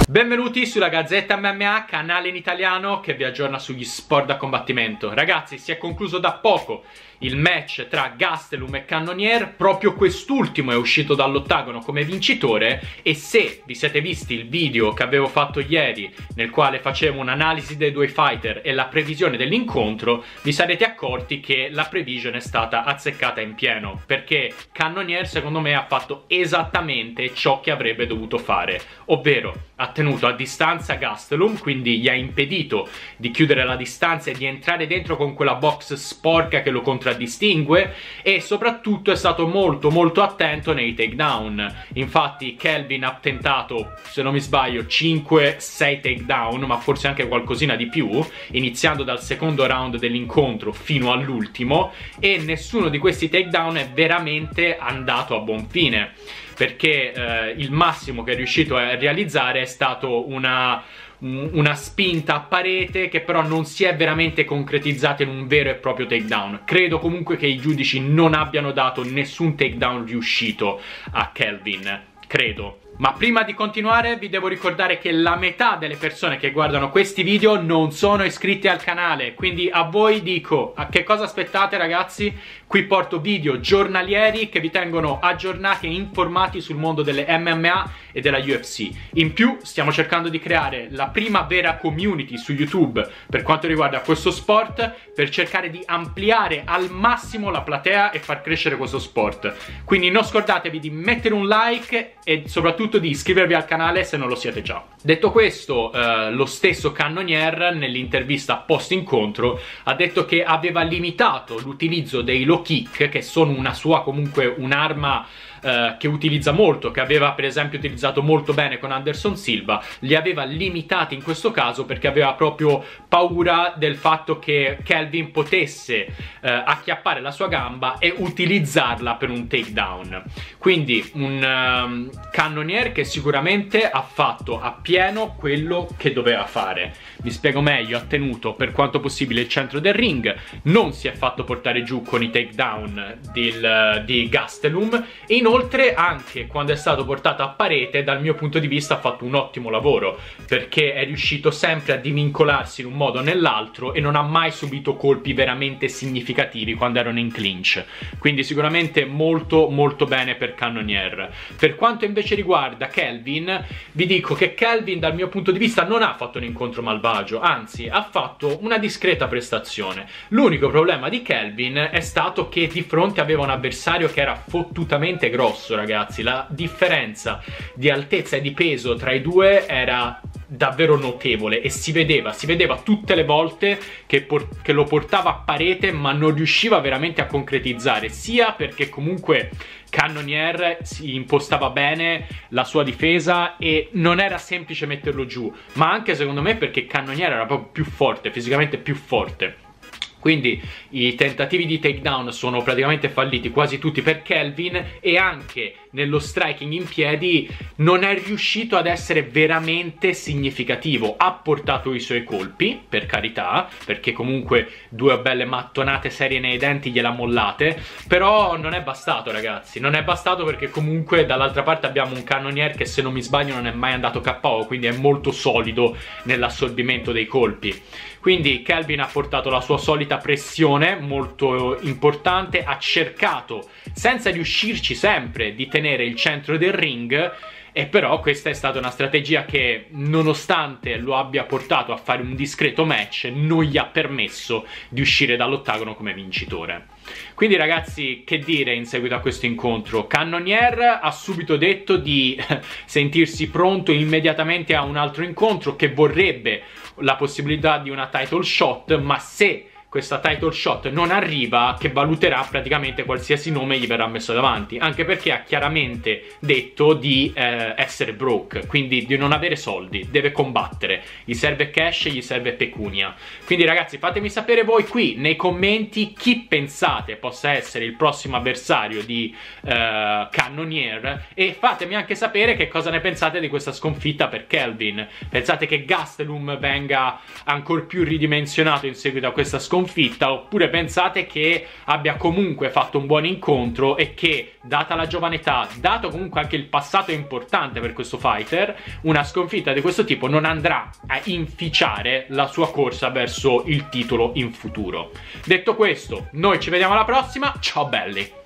Benvenuti sulla Gazzetta MMA, canale in italiano che vi aggiorna sugli sport da combattimento. Ragazzi, si è concluso da poco il match tra Gastelum e Cannonier. Proprio quest'ultimo è uscito dall'ottagono come vincitore, e se vi siete visti il video che avevo fatto ieri nel quale facevo un'analisi dei due fighter e la previsione dell'incontro, vi sarete accorti che la previsione è stata azzeccata in pieno, perché Cannonier secondo me ha fatto esattamente ciò che avrebbe dovuto fare, ovvero ha tenuto a distanza Gastelum, quindi gli ha impedito di chiudere la distanza e di entrare dentro con quella box sporca che lo contraddistingue, e soprattutto è stato molto attento nei takedown. Infatti Kelvin ha tentato, se non mi sbaglio, 5-6 takedown, ma forse anche qualcosina di più, iniziando dal secondo round dell'incontro fino all'ultimo, e nessuno di questi takedown è veramente andato a buon fine, perché il massimo che è riuscito a realizzare è stato una spinta a parete che però non si è veramente concretizzata in un vero e proprio takedown. Credo comunque che i giudici non abbiano dato nessun takedown riuscito a Kelvin, credo. Ma prima di continuare vi devo ricordare che la metà delle persone che guardano questi video non sono iscritti al canale, quindi a voi dico, a che cosa aspettate ragazzi? Qui porto video giornalieri che vi tengono aggiornati e informati sul mondo delle MMA e della UFC. In più stiamo cercando di creare la prima vera community su YouTube per quanto riguarda questo sport, per cercare di ampliare al massimo la platea e far crescere questo sport. Quindi non scordatevi di mettere un like e soprattutto di iscrivervi al canale se non lo siete già. Detto questo, lo stesso Cannonier nell'intervista post incontro ha detto che aveva limitato l'utilizzo dei low kick, che sono una sua comunque un'arma che utilizza molto, che aveva per esempio utilizzato molto bene con Anderson Silva. Li aveva limitati in questo caso perché aveva proprio paura del fatto che Kelvin potesse acchiappare la sua gamba e utilizzarla per un takedown. Quindi un Cannonier che sicuramente ha fatto appieno quello che doveva fare. Vi spiego meglio: ha tenuto per quanto possibile il centro del ring, non si è fatto portare giù con i takedown di Gastelum, e inoltre anche quando è stato portato a parete dal mio punto di vista ha fatto un ottimo lavoro, perché è riuscito sempre a divincolarsi in un modo o nell'altro e non ha mai subito colpi veramente significativi quando erano in clinch. Quindi sicuramente molto bene per Cannonier. Per quanto invece riguarda Kelvin, vi dico che Kelvin dal mio punto di vista non ha fatto un incontro malvagio, anzi ha fatto una discreta prestazione. L'unico problema di Kelvin è stato che di fronte aveva un avversario che era fottutamente grosso, ragazzi. La differenza di altezza e di peso tra i due era davvero notevole, e si vedeva tutte le volte che lo portava a parete ma non riusciva veramente a concretizzare, sia perché comunque Cannonier si impostava bene la sua difesa e non era semplice metterlo giù, ma anche secondo me perché Cannonier era proprio più forte, fisicamente più forte. Quindi i tentativi di takedown sono praticamente falliti quasi tutti per Kelvin, e anche nello striking in piedi non è riuscito ad essere veramente significativo. Ha portato i suoi colpi, per carità, perché comunque due belle mattonate serie nei denti gliela mollate, però non è bastato ragazzi, non è bastato, perché comunque dall'altra parte abbiamo un Cannonier che, se non mi sbaglio, non è mai andato KO, quindi è molto solido nell'assorbimento dei colpi. Quindi Kelvin ha portato la sua solita pressione molto importante, ha cercato, senza riuscirci sempre, di tenere il centro del ring, e però questa è stata una strategia che, nonostante lo abbia portato a fare un discreto match, non gli ha permesso di uscire dall'ottagono come vincitore. Quindi ragazzi, che dire in seguito a questo incontro? Cannonier ha subito detto di sentirsi pronto immediatamente a un altro incontro, che vorrebbe la possibilità di una title shot, ma se questa title shot non arriva, che valuterà praticamente qualsiasi nome gli verrà messo davanti, anche perché ha chiaramente detto di essere broke, quindi di non avere soldi, deve combattere, gli serve cash, gli serve pecunia. Quindi ragazzi, fatemi sapere voi qui nei commenti chi pensate possa essere il prossimo avversario di Cannonier, e fatemi anche sapere che cosa ne pensate di questa sconfitta per Kelvin. Pensate che Gastelum venga ancora più ridimensionato in seguito a questa sconfitta, sconfitta, oppure pensate che abbia comunque fatto un buon incontro e che, data la giovane età, dato comunque anche il passato importante per questo fighter, una sconfitta di questo tipo non andrà a inficiare la sua corsa verso il titolo in futuro. Detto questo, noi ci vediamo alla prossima, ciao belli!